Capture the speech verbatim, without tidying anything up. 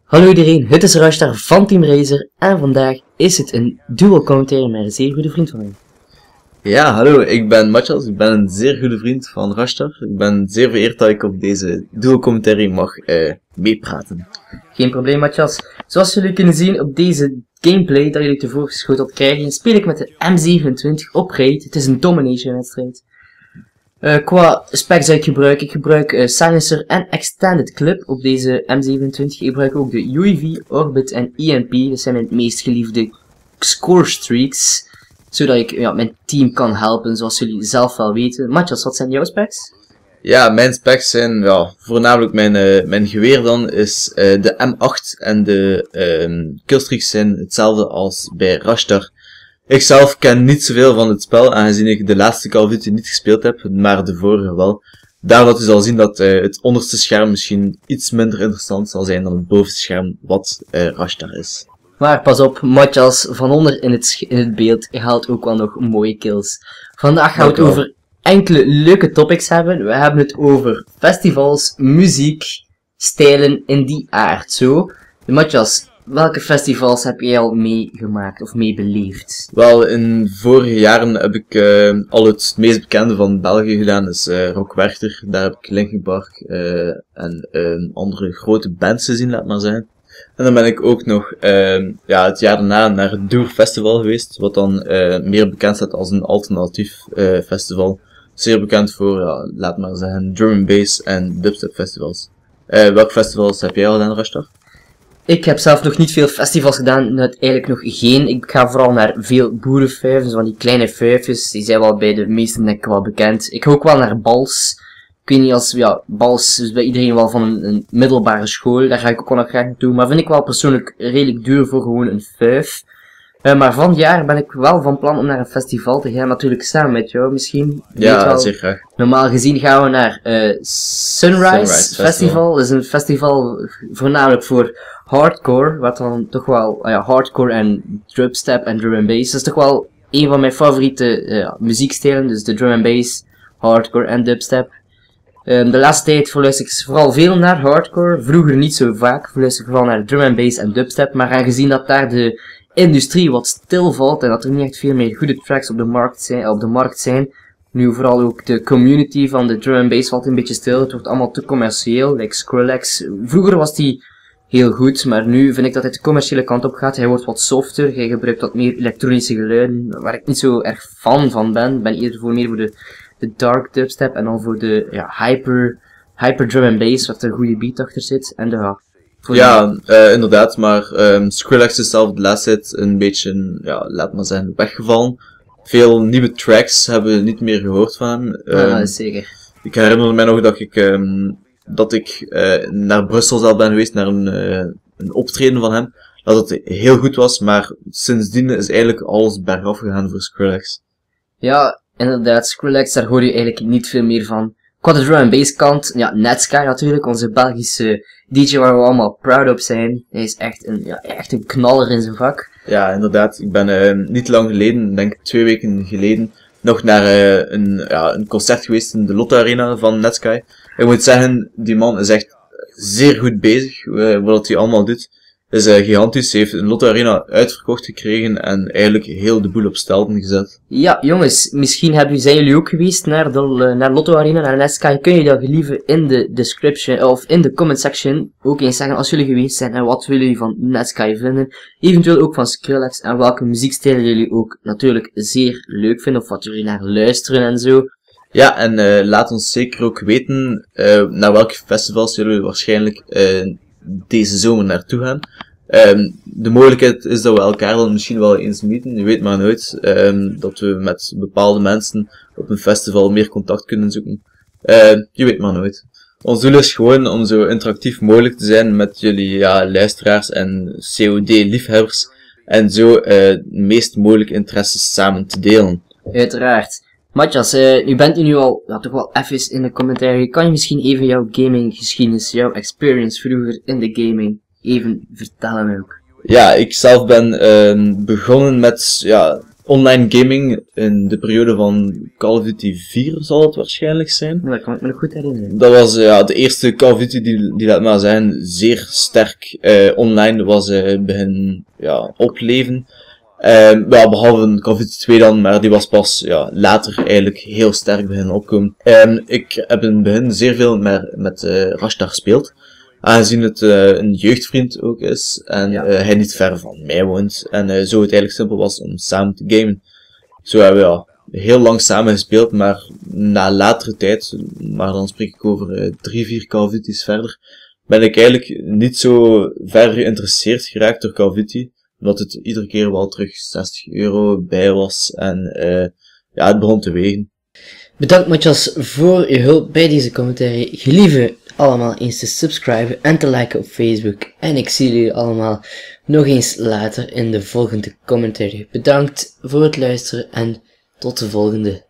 Hallo iedereen, het is Rashtar van Team Razer en vandaag is het een duo commentary met een zeer goede vriend van mij. Ja, hallo, ik ben Matthias, ik ben een zeer goede vriend van Rashtar. Ik ben zeer vereerd dat ik op deze duo commentary mag uh, meepraten. Geen probleem Matthias. Zoals jullie kunnen zien op deze gameplay dat jullie tevoren geschoteld krijgen, speel ik met de M zevenentwintig op raid. Het is een domination wedstrijd. Uh, qua specs die ik gebruik, ik gebruik uh, Silencer en Extended Clip op deze M zevenentwintig. Ik gebruik ook de U A V, Orbit en E M P. Dat zijn mijn meest geliefde score streaks. Zodat ik ja, mijn team kan helpen, zoals jullie zelf wel weten. Matthias, wat zijn jouw specs? Ja, mijn specs zijn, ja, voornamelijk mijn, uh, mijn geweer dan is uh, de M acht en de uh, killstreaks zijn hetzelfde als bij Rashtar. Ik zelf ken niet zoveel van het spel, aangezien ik de laatste Call of Duty niet gespeeld heb, maar de vorige wel. Daardoor u zal zien dat uh, het onderste scherm misschien iets minder interessant zal zijn dan het bovenste scherm, wat uh, Rashtar is. Maar pas op, Matthias van onder in het, in het beeld haalt ook wel nog mooie kills. Vandaag gaan we het over enkele leuke topics hebben. We hebben het over festivals, muziek, stijlen in die aard. Zo, Matthias, welke festivals heb jij al meegemaakt of meebeleefd? Wel, in vorige jaren heb ik uh, al het meest bekende van België gedaan, is uh, Rock Werchter. Daar heb ik Linkin Park uh, en uh, andere grote bands gezien, laat maar zeggen. En dan ben ik ook nog uh, ja, het jaar daarna naar het Doer Festival geweest, wat dan uh, meer bekend staat als een alternatief uh, festival. Zeer bekend voor, ja, laat maar zeggen, drum and bass en dubstep festivals. Uh, welke festivals heb jij al gedaan, Rashtar? Ik heb zelf nog niet veel festivals gedaan, net eigenlijk nog geen. Ik ga vooral naar veel boerenfuifjes, van die kleine fuifjes, die zijn wel bij de meesten denk ik wel bekend. Ik ga ook wel naar bals. Ik weet niet als, ja, bals is bij iedereen wel van een, een middelbare school, daar ga ik ook wel nog graag naartoe. Maar vind ik wel persoonlijk redelijk duur voor gewoon een fuif. Uh, maar van het jaar ben ik wel van plan om naar een festival te gaan, natuurlijk samen met jou misschien. Ja, zeer graag. Normaal gezien gaan we naar uh, Sunrise, Sunrise Festival. Festival. Dat is een festival voornamelijk voor hardcore, wat dan toch wel, uh, ja, hardcore en dubstep en drum and bass. Dat is toch wel een van mijn favoriete uh, muziekstijlen, dus de drum and bass, hardcore en dubstep. Um, de laatste tijd verluister ik vooral veel naar hardcore, vroeger niet zo vaak, verluister ik vooral naar drum and bass en dubstep, maar aangezien dat daar de industrie wat stilvalt en dat er niet echt veel meer goede tracks op de markt zijn, op de markt zijn, nu vooral ook de community van de drum and bass valt een beetje stil, het wordt allemaal te commercieel, like Skrillex. Vroeger was die heel goed, maar nu vind ik dat hij de commerciële kant op gaat. Hij wordt wat softer, hij gebruikt wat meer elektronische geluiden, waar ik niet zo erg fan van ben. Ik ben eerder voor meer voor de, de dark dubstep en dan voor de ja, hyper, hyper drum and bass, waar er een goede beat achter zit. En de, ja, ja uh, inderdaad, maar um, Skrillex is zelf de laatste tijd een beetje, ja, laat maar zeggen, weggevallen. Veel nieuwe tracks hebben we niet meer gehoord van hem. Um, ja, dat is zeker. Ik herinner me nog dat ik... Um, dat ik uh, naar Brussel zelf ben geweest, naar een, uh, een optreden van hem, dat het heel goed was, maar sindsdien is eigenlijk alles bergaf gegaan voor Skrillex. Ja, inderdaad, Skrillex, daar hoor je eigenlijk niet veel meer van. Qua de drum and bass kant, ja, Netsky natuurlijk, onze Belgische D J waar we allemaal proud op zijn. Hij is echt een, ja, echt een knaller in zijn vak. Ja, inderdaad. Ik ben uh, niet lang geleden, denk ik twee weken geleden, nog naar uh, een, ja, een concert geweest in de Lotto Arena van Netsky. Ik moet zeggen, die man is echt zeer goed bezig. Uh, wat hij allemaal doet is uh, gigantisch. Hij heeft een Lotto Arena uitverkocht gekregen en eigenlijk heel de boel op stelten gezet. Ja, jongens, misschien hebben, zijn jullie ook geweest naar de uh, naar Lotto Arena, naar Netsky. Kun je dat liever in de description of in de comment section ook eens zeggen als jullie geweest zijn en wat willen jullie van Netsky vinden. Eventueel ook van Skrillex en welke muziekstijlen jullie ook natuurlijk zeer leuk vinden of wat jullie naar luisteren en zo. Ja, en uh, laat ons zeker ook weten uh, naar welke festivals jullie waarschijnlijk uh, deze zomer naartoe gaan. Um, de mogelijkheid is dat we elkaar dan misschien wel eens meeten, je weet maar nooit. Um, dat we met bepaalde mensen op een festival meer contact kunnen zoeken. Uh, je weet maar nooit. Ons doel is gewoon om zo interactief mogelijk te zijn met jullie ja, luisteraars en C O D-liefhebbers. En zo uh, de meest mogelijke interesses samen te delen. Uiteraard. Matthias, uh, u bent nu al ja, toch wel even in de commentaar. Kan je misschien even jouw gaming geschiedenis, jouw experience vroeger in de gaming even vertellen ook? Ja, ik zelf ben uh, begonnen met ja, online gaming in de periode van Call of Duty vier zal het waarschijnlijk zijn. Dat kan ik me nog goed herinneren. Dat was uh, ja, de eerste Call of Duty die, die laat maar zijn, zeer sterk uh, online was uh, begin ja, opleven. Uh, ja, behalve Call of Duty twee dan, maar die was pas ja, later eigenlijk heel sterk beginnen opkomen. En ik heb in het begin zeer veel met, met uh, Rashtar gespeeld. Aangezien het uh, een jeugdvriend ook is en ja. uh, hij niet ver van mij woont. En uh, zo het eigenlijk simpel was om samen te gamen. Zo hebben we ja, heel lang samen gespeeld, maar na latere tijd, maar dan spreek ik over uh, drie, vier Call of Duty's verder, ben ik eigenlijk niet zo ver geïnteresseerd geraakt door Call of Duty. Omdat het iedere keer wel terug zestig euro bij was en uh, ja, het begon te wegen. Bedankt Matjas voor je hulp bij deze commentaar. Gelieve allemaal eens te subscriben en te liken op Facebook. En ik zie jullie allemaal nog eens later in de volgende commentaar. Bedankt voor het luisteren en tot de volgende.